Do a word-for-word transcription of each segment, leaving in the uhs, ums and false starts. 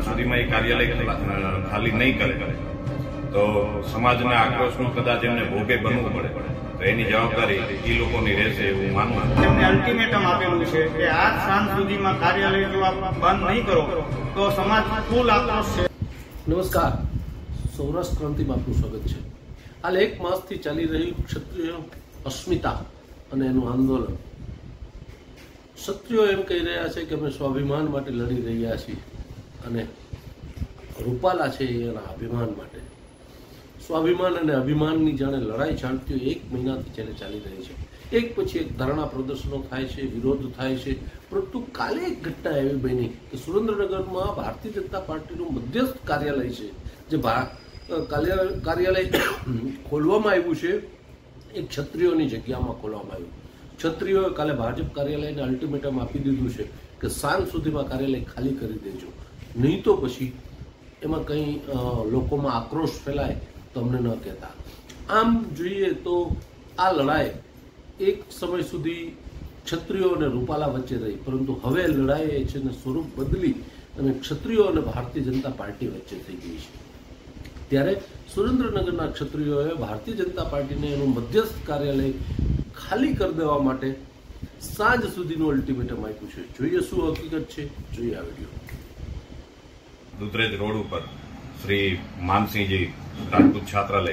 સુધીમાં એ કાર્યાલય ખાલી નહીં કરે તો સમાજના આક્રોશનો કદાચ એમને ભોગે બનવું પડે તો એની જવાબદારી એ લોકોની રહેશે એવું માનવું. એમને અલ્ટિમેટમ આપેલું છે કે આજ સાંજ સુધીમાં કાર્યાલય જો આપ બંધ નહીં કરો તો સમાજ ફૂલ આક્રોશ છે. નમસ્કાર, સૌરાષ્ટ્ર ક્રાંતિમાં આપનું સ્વાગત છે. હાલ એક માસથી ચાલી રહ્યું ક્ષત્રિય અસ્મિતા અને એનું આંદોલન. ક્ષત્રિયો એમ કહી રહ્યા છે કે અમે સ્વાભિમાન માટે લડી રહ્યા છીએ અને રૂપાલા છે એના અભિમાન માટે. સ્વાભિમાન અને અભિમાનની જાણે લડાઈ ચાલતી હોય એક મહિનાથી ચાલે ચાલી રહી છે. એક પછી એક ધરણા પ્રદર્શનો થાય છે, વિરોધ થાય છે. પરંતુ કાલે એક ઘટના એવી બની કે સુરેન્દ્રનગરમાં ભારતીય જનતા પાર્ટીનું મધ્યસ્થ કાર્યાલય છે, જે કાર્યાલય ખોલવામાં આવ્યું છે એ ક્ષત્રિયોની જગ્યામાં ખોલવામાં આવ્યું. ક્ષત્રિયોએ કાલે ભાજપ કાર્યાલયને અલ્ટિમેટમ આપી દીધું છે કે સાંજ સુધીમાં કાર્યાલય ખાલી કરી દેજો, નહીં તો પછી એમાં કંઈ લોકોમાં આક્રોશ ફેલાય તો અમને ન કહેતા. આમ જોઈએ તો આ લડાઈ એક સમય સુધી ક્ષત્રિયો અને રૂપાલા વચ્ચે રહી, પરંતુ હવે લડાઈ છે ને સ્વરૂપ બદલી અને ક્ષત્રિયો અને ભારતીય જનતા પાર્ટી વચ્ચે થઈ ગઈ છે. ત્યારે સુરેન્દ્રનગરના ક્ષત્રિયોએ ભારતીય જનતા પાર્ટીને એનું મધ્યસ્થ કાર્યાલય ખાલી કરી દેવા માટે સાંજ સુધીનું અલ્ટિમેટમ આપ્યું છે. જોઈએ શું હકીકત છે, જોઈએ આ વિડીયો. દુધરેજ રોડ ઉપર શ્રી માનસિંહજી રાજપૂત છાત્રાલય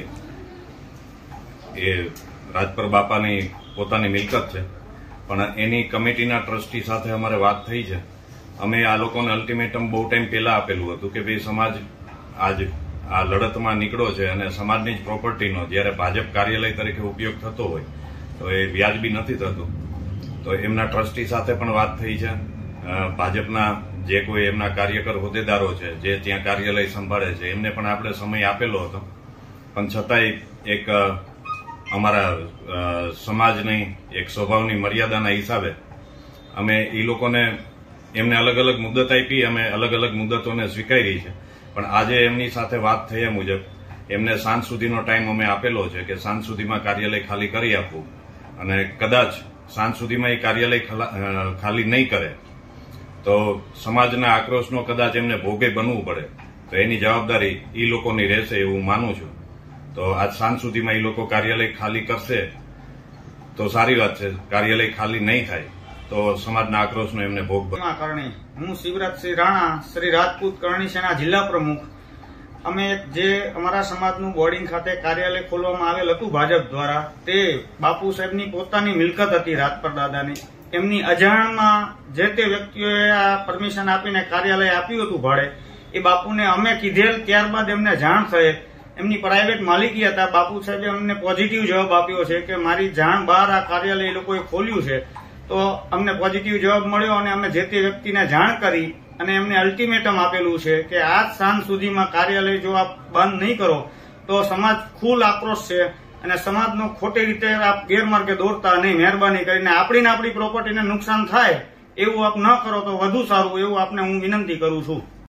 એ રાજપર બાપાની પોતાની મિલકત છે, પણ એની કમિટીના ટ્રસ્ટી સાથે અમારે વાત થઈ છે. અમે આ લોકોને અલ્ટિમેટમ બહુ ટાઈમ પહેલા આપેલું હતું કે ભાઈ સમાજ આજ આ લડતમાં નીકળો છે અને સમાજની જ પ્રોપર્ટીનો જ્યારે ભાજપ કાર્યાલય તરીકે ઉપયોગ થતો હોય તો એ વ્યાજબી નથી થતું. તો એમના ટ્રસ્ટી સાથે પણ વાત થઈ છે. ભાજપના જે કોઈ એમના કાર્યકર હોદ્દેદારો છે જે ત્યાં કાર્યાલય સંભાળે છે એમને પણ આપણે સમય આપેલો હતો, પણ છતાંય એક અમારા સમાજની એક સ્વભાવની મર્યાદાના હિસાબે અમે એ લોકોને એમને અલગ અલગ મુદત આપી, અમે અલગ અલગ મુદતોને સ્વીકારી છે. પણ આજે એમની સાથે વાત થયા મુજબ એમને સાંજ સુધીનો ટાઈમ અમે આપેલો છે કે સાંજ સુધીમાં કાર્યાલય ખાલી કરી આપવું, અને કદાચ સાંજ સુધીમાં એ કાર્યાલય ખાલી નહીં કરે તો સમાજના આક્રોશનો કદાચ એમને ભોગે બનવું પડે તો એની જવાબદારી એ લોકોની રહેશે એવું માનું છું. તો આજ સાંજ સુધીમાં એ લોકો કાર્યાલય ખાલી કરશે તો સારી વાત છે. કાર્યાલય ખાલી નહીં થાય તો સમાજના આક્રોશનો એમને ભોગ બનવા કારણે હું શિવરાજસિંહ રાણા, શ્રી રાજપૂત કરણી સેના જિલ્લા પ્રમુખ, અમે જે અમારા સમાજનું બોર્ડિંગ ખાતે કાર્યાલય ખોલવામાં આવેલ હતું ભાજપ દ્વારા, તે બાપુ સાહેબની પોતાની મિલકત હતી રાજપર દાદાની. એમની અજાણમાં જે તે વ્યક્તિઓએ આ પરમિશન આપીને કાર્યાલય આપ્યું હતું ભાડે, એ બાપુને અમે કીધેલ, ત્યારબાદ એમને જાણ થયેલ. એમની પ્રાઇવેટ માલિકી હતા. બાપુ સાહેબે અમને પોઝિટિવ જવાબ આપ્યો છે કે મારી જાણ બહાર આ કાર્યાલય એ લોકોએ ખોલ્યું છે. તો અમને પોઝિટિવ જવાબ મળ્યો અને અમે જે તે વ્યક્તિને જાણ કરી અને એમને અલ્ટિમેટમ આપેલું છે કે આજ સાંજ સુધીમાં કાર્યાલય જો આપ બંધ નહીં કરો તો સમાજ ફૂલ આક્રોશ છે અને સમાજનો ખોટી રીતે આપ ગેરમાર્ગે દોરતા નહીં. મહેરબાની કરીને આપણી આપણી પ્રોપર્ટીને નુકસાન થાય એવું આપ ન કરો તો વધુ સારું, એવું આપને હું વિનંતી કરું છું.